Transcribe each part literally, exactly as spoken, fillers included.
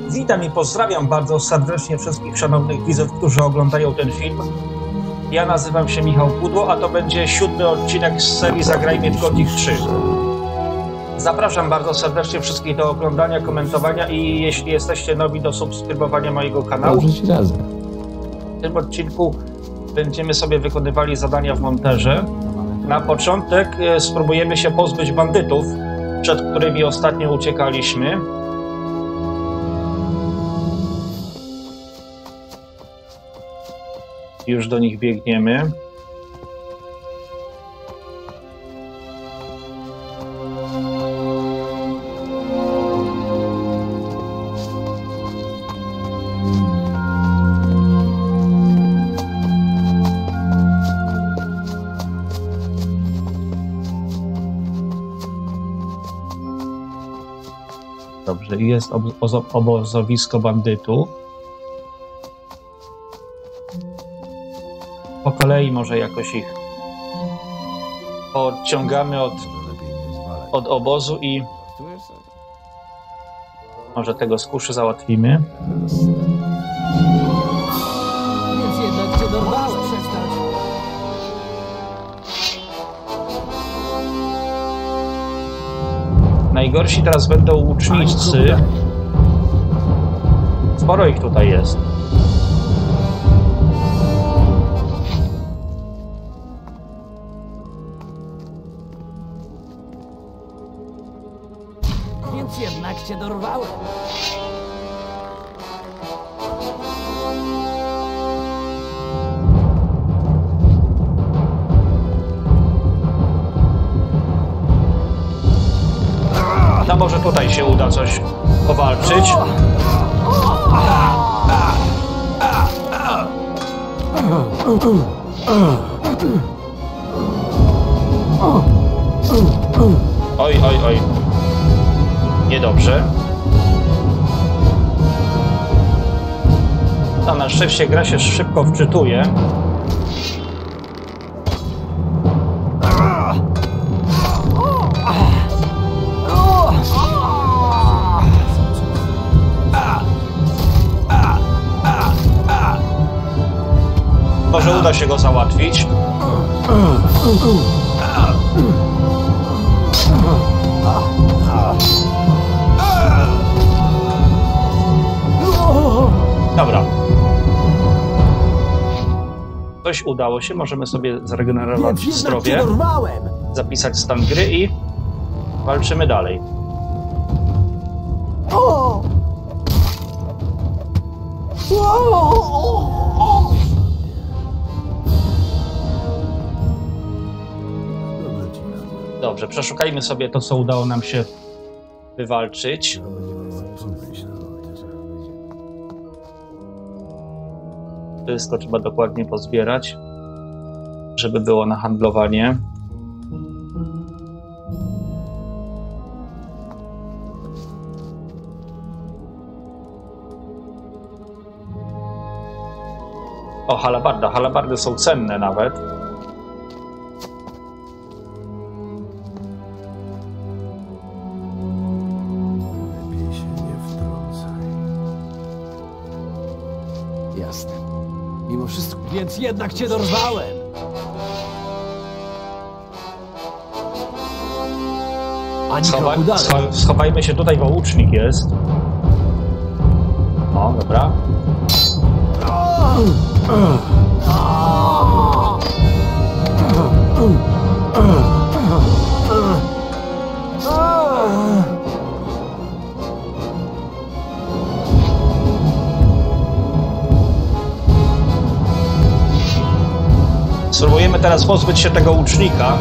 Witam i pozdrawiam bardzo serdecznie wszystkich szanownych widzów, którzy oglądają ten film. Ja nazywam się Michał Pudło, a to będzie siódmy odcinek z serii Zagrajmy w Gothic trzy. Zapraszam bardzo serdecznie wszystkich do oglądania, komentowania i jeśli jesteście nowi, do subskrybowania mojego kanału. W tym odcinku będziemy sobie wykonywali zadania w Monterze. Na początek spróbujemy się pozbyć bandytów, przed którymi ostatnio uciekaliśmy. Już do nich biegniemy. Dobrze, jest obozowisko bandytów. Po kolei może jakoś ich odciągamy od, od obozu i może tego z kuszy załatwimy. Więc jednak cię dorwałem. Przestać. Najgorsi teraz będą łucznicy. Sporo ich tutaj jest. Więc jednak cię dorwałem. No może tutaj się uda coś powalczyć. Oj, oj, oj. Niedobrze. A na szczęście gra się szybko wczytuje. Może uda się go załatwić. Dobra. Coś udało się, możemy sobie zregenerować zdrowie, zapisać stan gry i walczymy dalej. Dobrze, przeszukajmy sobie to, co udało nam się wywalczyć. Wszystko trzeba dokładnie pozbierać, żeby było na handlowanie. O, halabarda. Halabardy są cenne nawet. Lepiej się nie wtrącaj. Jasne. Mimo wszystko. Więc jednak cię dorwałem. Ani Schowa kroku dalej. scho schowajmy się tutaj, bo łucznik jest. O, dobra. Spróbujemy teraz pozbyć się tego łucznika.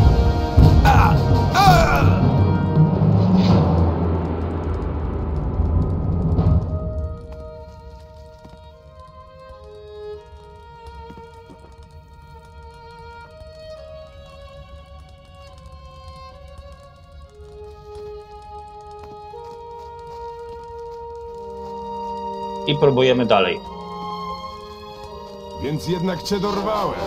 I próbujemy dalej. Więc jednak cię dorwałem.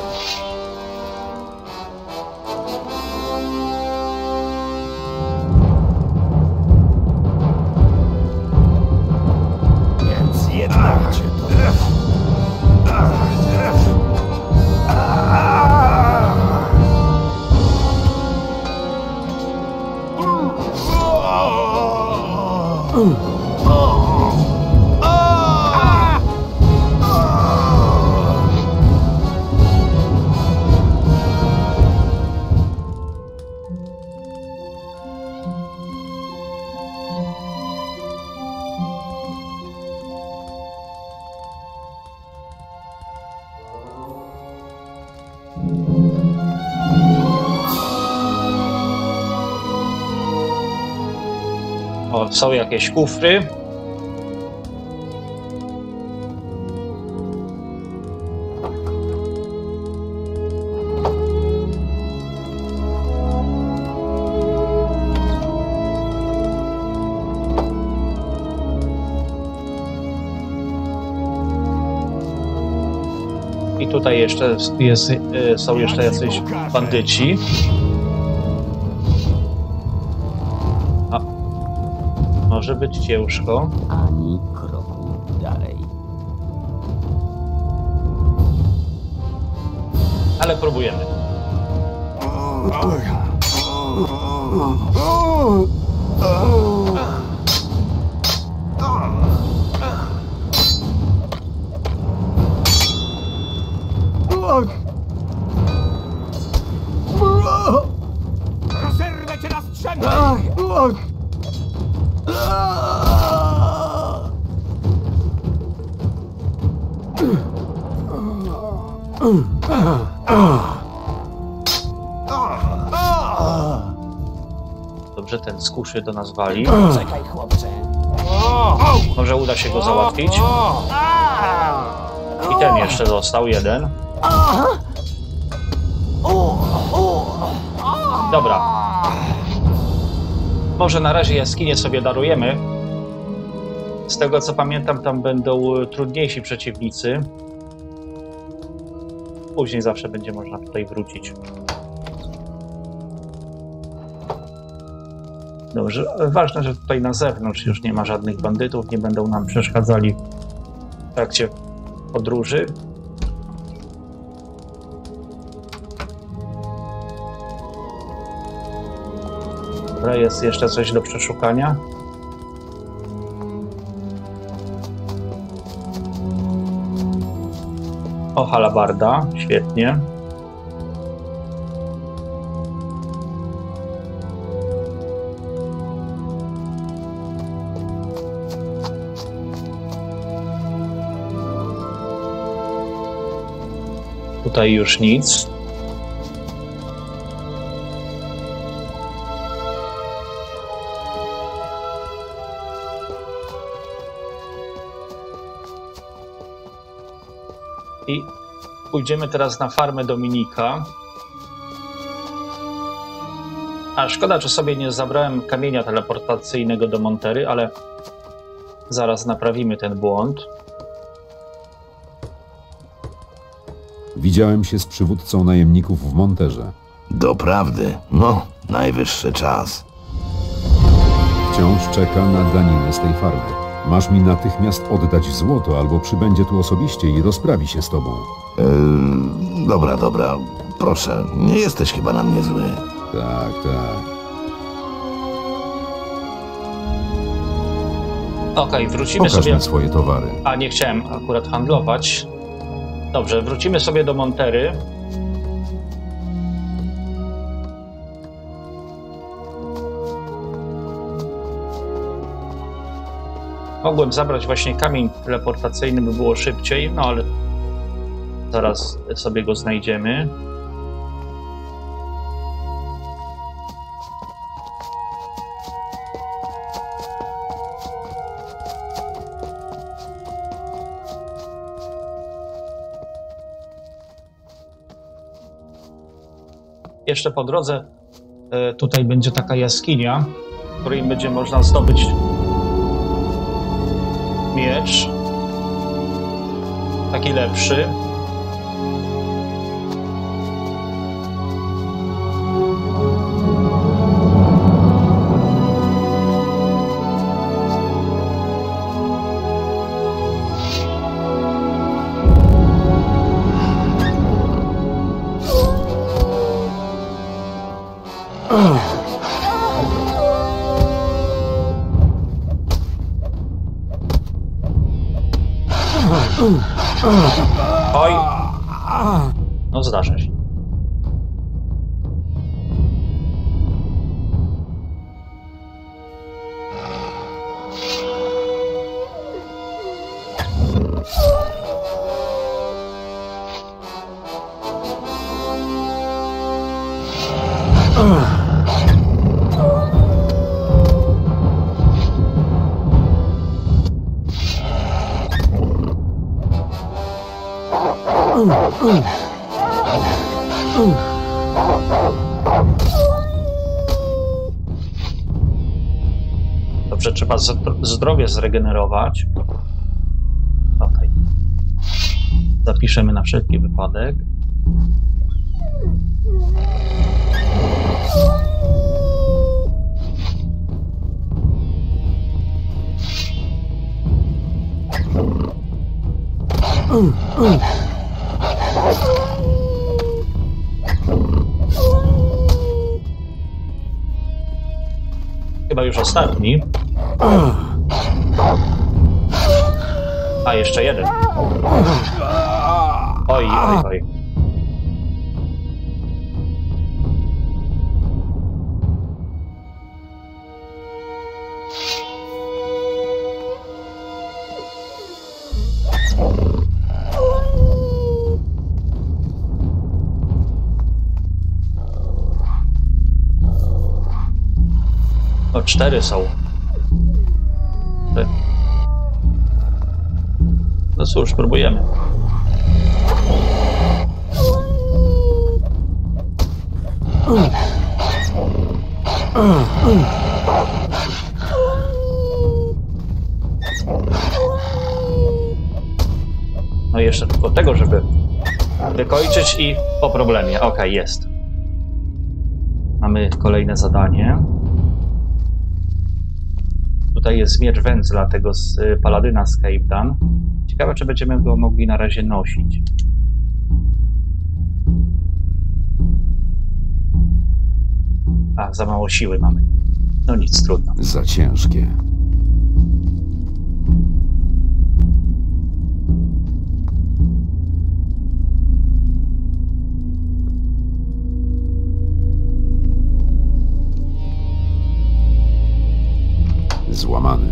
O, są jakieś kufry. I tutaj jeszcze jest, są jeszcze jacyś bandyci. A, może być ciężko. Ani kroku dalej. Ale próbujemy. Rozerwę cię na strzępy! Dobrze, ten skuszy do nas wali. Czekaj, chłopcze. Może uda się go załatwić. I ten jeszcze został, jeden. Dobra. Może na razie jaskinię sobie darujemy. Z tego co pamiętam, tam będą trudniejsi przeciwnicy. Później zawsze będzie można tutaj wrócić. Dobrze, ważne, że tutaj na zewnątrz już nie ma żadnych bandytów, nie będą nam przeszkadzali w trakcie podróży. Dobra, jest jeszcze coś do przeszukania. O, halabarda, świetnie. Tutaj już nic. I pójdziemy teraz na farmę Dominika. A szkoda, że sobie nie zabrałem kamienia teleportacyjnego do Montery, ale zaraz naprawimy ten błąd. Widziałem się z przywódcą najemników w Monterze. Doprawdy, no, najwyższy czas. Wciąż czeka na daninę z tej farmy. Masz mi natychmiast oddać złoto, albo przybędzie tu osobiście i rozprawi się z tobą. Yy, dobra, dobra, proszę, nie jesteś chyba na mnie zły. Tak, tak. Okej, okay, wrócimy Pokaż sobie... mi swoje towary. A, nie chciałem akurat handlować. Dobrze, wrócimy sobie do Montery. Mogłem zabrać właśnie kamień teleportacyjny, by było szybciej, no ale zaraz sobie go znajdziemy. Jeszcze po drodze tutaj będzie taka jaskinia, w której będzie można zdobyć miecz, taki lepszy. Oj! No zdarza się. Dobrze, trzeba zdrowie zregenerować. Tutaj. Zapiszemy na wszelki wypadek. Chyba już ostatni. A, jeszcze jeden. Oj, oj, oj. No, cztery są. No cóż, próbujemy. No i jeszcze tylko tego, żeby wykończyć i po problemie. Ok, jest. Mamy kolejne zadanie. Tutaj jest miecz wędzla tego z Paladyna z Cape. Ciekawe, czy będziemy go mogli na razie nosić. A, za mało siły mamy. No nic, trudno. Za ciężkie. Złamany.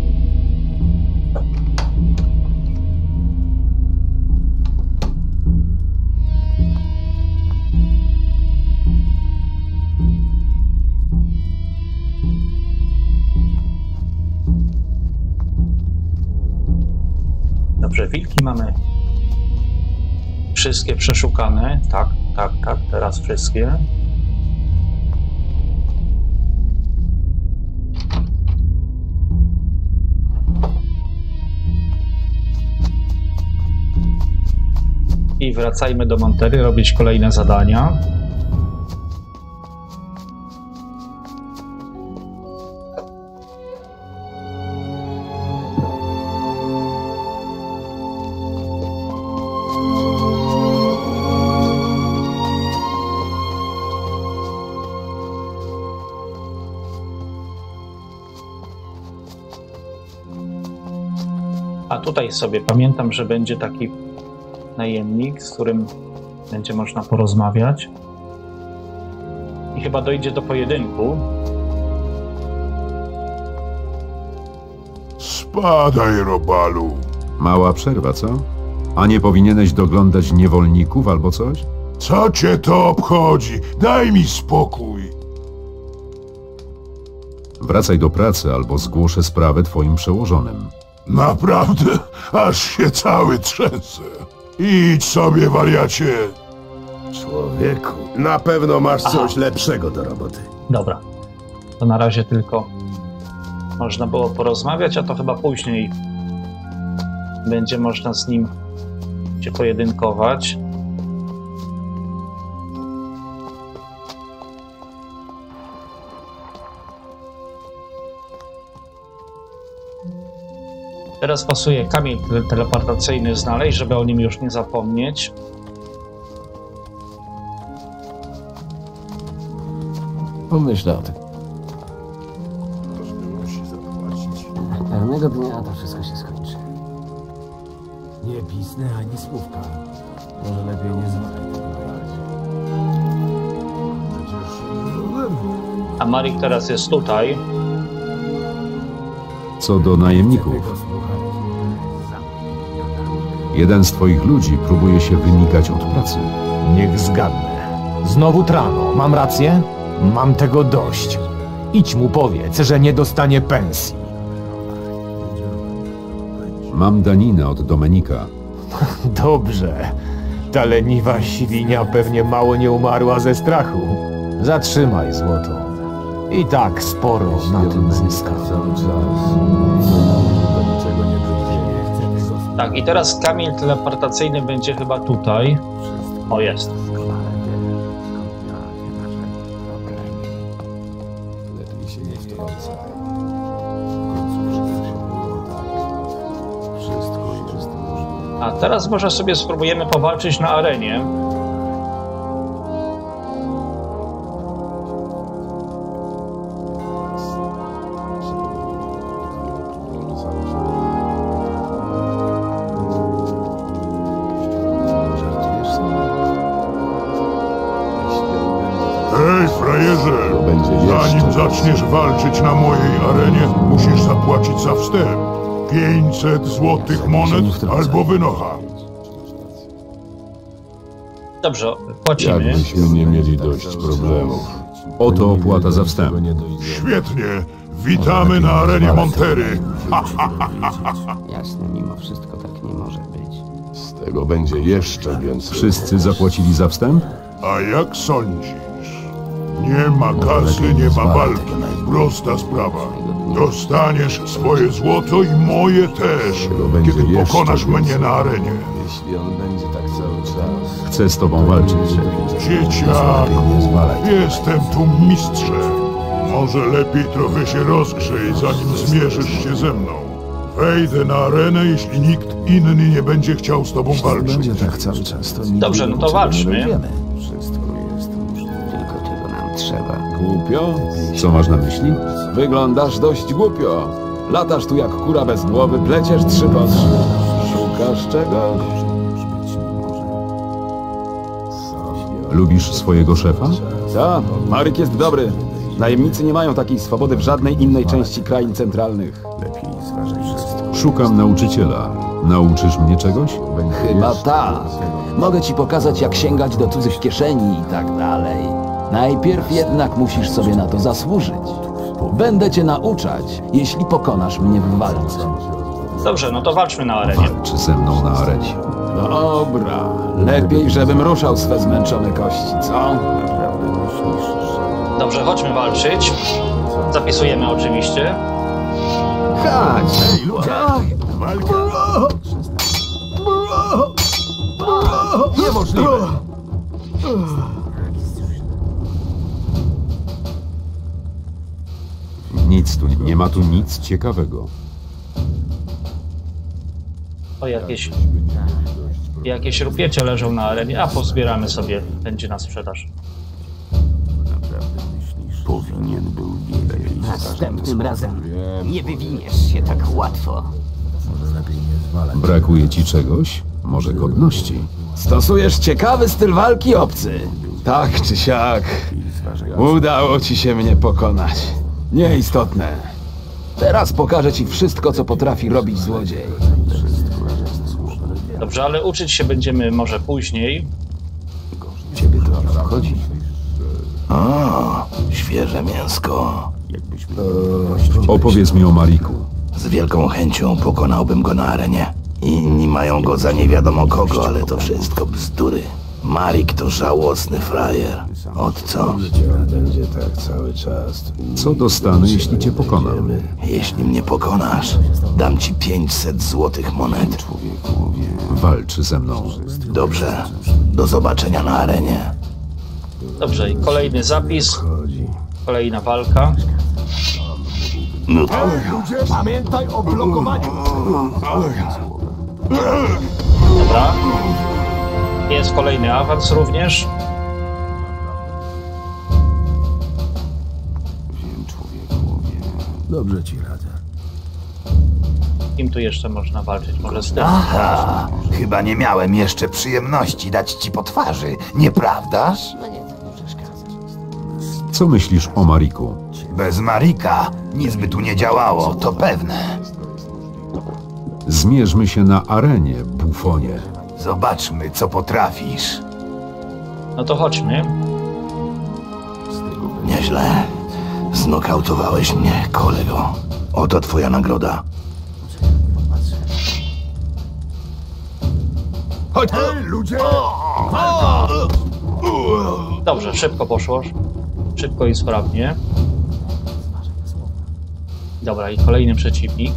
Dobrze, wilki mamy wszystkie przeszukane. Tak, tak, tak, teraz wszystkie. I wracajmy do Montery, robić kolejne zadania. A tutaj sobie pamiętam, że będzie taki najemnik, z którym będzie można porozmawiać. I chyba dojdzie do pojedynku. Spadaj, robalu. Mała przerwa, co? A nie powinieneś doglądać niewolników albo coś? Co cię to obchodzi? Daj mi spokój. Wracaj do pracy albo zgłoszę sprawę twoim przełożonym. Naprawdę? Aż się cały trzęsę. Idź sobie, wariacie. Człowieku, na pewno masz coś Aha. lepszego do roboty. Dobra. To na razie tylko można było porozmawiać, a to chyba później będzie można z nim się pojedynkować. Teraz pasuje kamień teleportacyjny znaleźć, żeby o nim już nie zapomnieć. Pomyślę o tym. Każdy musi zapłacić. Pewnego dnia to wszystko się skończy. Nie pisnę ani słówka. Może lepiej nie zwalaj tego na razie. A Marik teraz jest tutaj. Co do najemników, Tego słuchać. jeden z twoich ludzi próbuje się wymigać od pracy. Niech zgadnę. Znowu Trano, mam rację? Mam tego dość. Idź mu powiedz, że nie dostanie pensji. Mam daninę od Domenika. Dobrze. Ta leniwa świnia pewnie mało nie umarła ze strachu. Zatrzymaj złoto. I tak sporo na tym zyskam. Cały czas. Do niczego nie dojdzie. Nie chcę tego Tak, i teraz kamień teleportacyjny będzie chyba tutaj. O, jest. lepiej się nie wtrącaj. Wszystko jest możliwe. A teraz może sobie spróbujemy powalczyć na arenie. Hej, frajerze! Zanim zaczniesz walczyć na mojej arenie, musisz zapłacić za wstęp. pięćset złotych monet albo wynocha. Dobrze, płacimy. Jakbyśmy nie mieli dość problemów. Oto opłata za wstęp. Świetnie! Witamy na arenie Montery! Jasne, mimo wszystko tak nie może być. Z tego będzie jeszcze więcej. Wszyscy zapłacili za wstęp? A jak sądzisz? Nie ma kasy, nie ma walki. Prosta sprawa. Dostaniesz swoje złoto i moje też, będzie kiedy jeszcze pokonasz więcej. mnie na arenie. Jeśli on będzie tak cały czas. Chcę z tobą walczyć. Dzieciaku, jestem tu mistrzem. Może lepiej trochę się rozgrzej, zanim zmierzysz się ze mną. Wejdę na arenę, jeśli nikt inny nie będzie chciał z tobą walczyć. tak cały czas, to Dobrze, no to walczmy. Wszystko jest możliwe. Tylko tego nam trzeba. Głupio? Co masz na myśli? Wyglądasz dość głupio. Latasz tu jak kura bez głowy, pleciesz trzy po trzy. Szukasz czegoś? Lubisz swojego szefa? Ta, Maryk jest dobry. Najemnicy nie mają takiej swobody w żadnej innej części krain centralnych. Szukam nauczyciela. Nauczysz mnie czegoś? Chyba tak. Mogę ci pokazać, jak sięgać do cudzych kieszeni i tak dalej. Najpierw jednak musisz sobie na to zasłużyć. Będę cię nauczać, jeśli pokonasz mnie w walce. Dobrze, no to walczmy na arenie. Walcz ze mną na arenie. Dobra, lepiej, żebym ruszał swe zmęczone kości, co? Dobrze, chodźmy walczyć. Zapisujemy oczywiście. Chodź! Niemożliwe! Nic tu, nie ma tu nic ciekawego. O, jakieś, jakieś rupiecie leżą na arenie, a pozbieramy sobie, będzie na sprzedaż. Powinien był wiedzieć. Następnym razem nie wywiniesz się tak łatwo. Brakuje ci czegoś? Może godności? Stosujesz ciekawy styl walki, obcy. Tak czy siak, udało ci się mnie pokonać. Nieistotne. Teraz pokażę ci wszystko, co potrafi robić złodziej. Dobrze, ale uczyć się będziemy może później. Ciebie to nie obchodzi. O, świeże mięsko. Opowiedz mi o Mariku. Z wielką chęcią pokonałbym go na arenie. Inni mają go za nie wiadomo kogo, ale to wszystko bzdury. Marik to żałosny frajer. Od co? Będzie tak cały czas. Co dostanę, jeśli cię pokonam? Jeśli mnie pokonasz, dam ci pięćset złotych monet. Walcz ze mną. Dobrze, do zobaczenia na arenie. Dobrze, i kolejny zapis. Kolejna walka. No to... Pamiętaj o blokowaniu! Dobra. Jest kolejny awans również. Dobrze ci radzę. kim tu jeszcze można walczyć? Może z tym? Aha, chyba nie miałem jeszcze przyjemności dać ci po twarzy, nieprawdaż? Co myślisz o Mariku? Bez Marika nic by tu nie działało, to pewne. Zmierzmy się na arenie, bufonie. Zobaczmy, co potrafisz. No to chodźmy. Nieźle. Znokautowałeś mnie, kolego. Oto twoja nagroda. Chodź, ludzie! Dobrze, szybko poszło. Szybko i sprawnie. Dobra, i kolejny przeciwnik.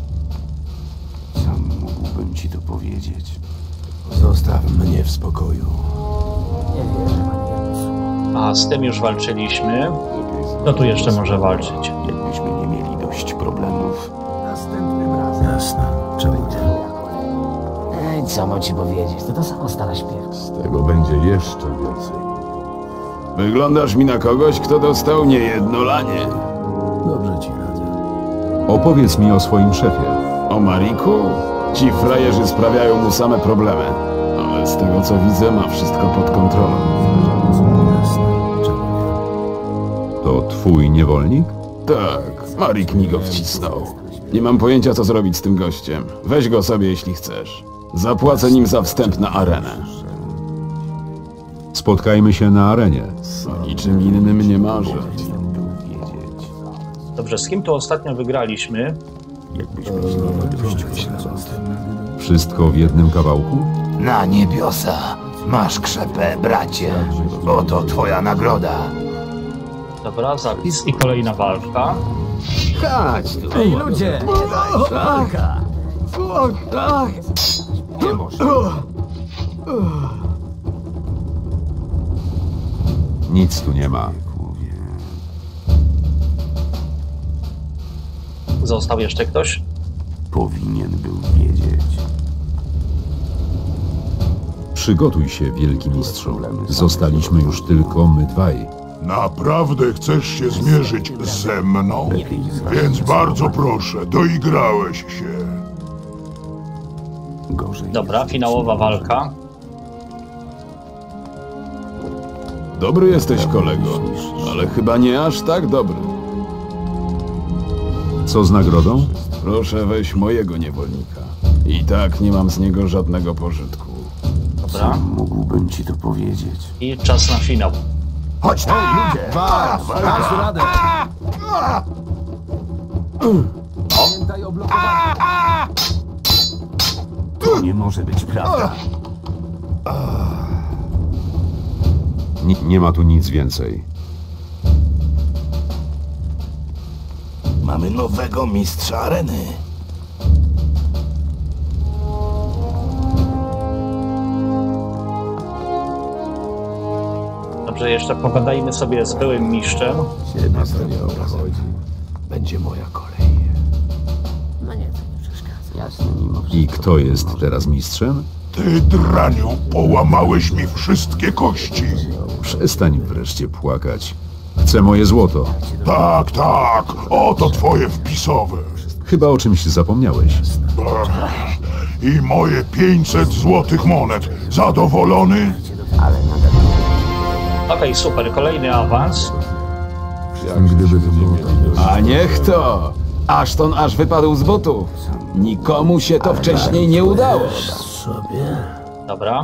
Sam mógłbym ci to powiedzieć. Zostaw mnie w spokoju. A z tym już walczyliśmy. Kto tu jeszcze może walczyć? Jakbyśmy nie mieli dość problemów. Jasne, czemu nie? Ej, co mam ci powiedzieć? To ta sama stara śpiew. Z tego będzie jeszcze więcej. Wyglądasz mi na kogoś, kto dostał niejedno lanie. Dobrze ci radzę. Opowiedz mi o swoim szefie. O Mariku? Ci frajerzy sprawiają mu same problemy. Ale z tego co widzę, ma wszystko pod kontrolą. Jasne, czemu nie? To twój niewolnik? Tak, Marik mi go wcisnął. Nie mam pojęcia, co zrobić z tym gościem. Weź go sobie, jeśli chcesz. Zapłacę nim za wstęp na arenę. Spotkajmy się na arenie. O niczym innym nie marzę. Dobrze, z kim tu ostatnio wygraliśmy? Jakbyśmy nie mieli dość Wszystko w jednym kawałku? Na niebiosa. Masz krzepę, bracie. Oto twoja nagroda. Dobra, zapis i kolejna walka. Chodź tu. Ej, ludzie! Walka! Nie może. Nic tu nie ma. Został jeszcze ktoś? Powinien był wiedzieć. Przygotuj się, wielki mistrzu. Zostaliśmy już tylko my dwaj. Naprawdę chcesz się zmierzyć ze mną? Więc bardzo proszę, doigrałeś się. Gorzej. Dobra, finałowa walka. Dobry jesteś, kolego, ale chyba nie aż tak dobry. Co z nagrodą? Proszę, weź mojego niewolnika. I tak nie mam z niego żadnego pożytku. Dobra. Sam mógłbym ci to powiedzieć. I czas na finał. Chodź tam, ludzie! Walcz! Dasz radę! Pamiętaj o blokowaniu. To nie może być prawda. Ni- nie ma tu nic więcej. Mamy nowego mistrza areny. Dobrze, jeszcze pogadajmy sobie z byłym mistrzem. Ciebie to nie obchodzi. Będzie moja kolej. No nie, to nie przeszkadza. Jasne, mimo wszystko. I kto jest teraz mistrzem? Ty, draniu, połamałeś mi wszystkie kości. Przestań wreszcie płakać. Chcę moje złoto. Tak, tak, oto twoje wpisowe. Chyba o czymś zapomniałeś. Ach, I moje pięćset złotych monet. Zadowolony? Okej, super, kolejny awans. Gdyby to było tak. A niech to! Ashton aż wypadł z butów. Nikomu się to wcześniej nie udało. Dobra.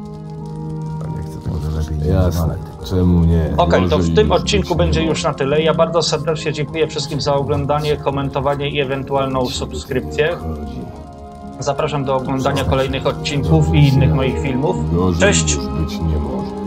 Jasne, czemu nie? Okej, to w tym odcinku będzie już na tyle. Ja bardzo serdecznie dziękuję wszystkim za oglądanie, komentowanie i ewentualną subskrypcję. Zapraszam do oglądania kolejnych odcinków i innych moich filmów. Cześć! Być nie może.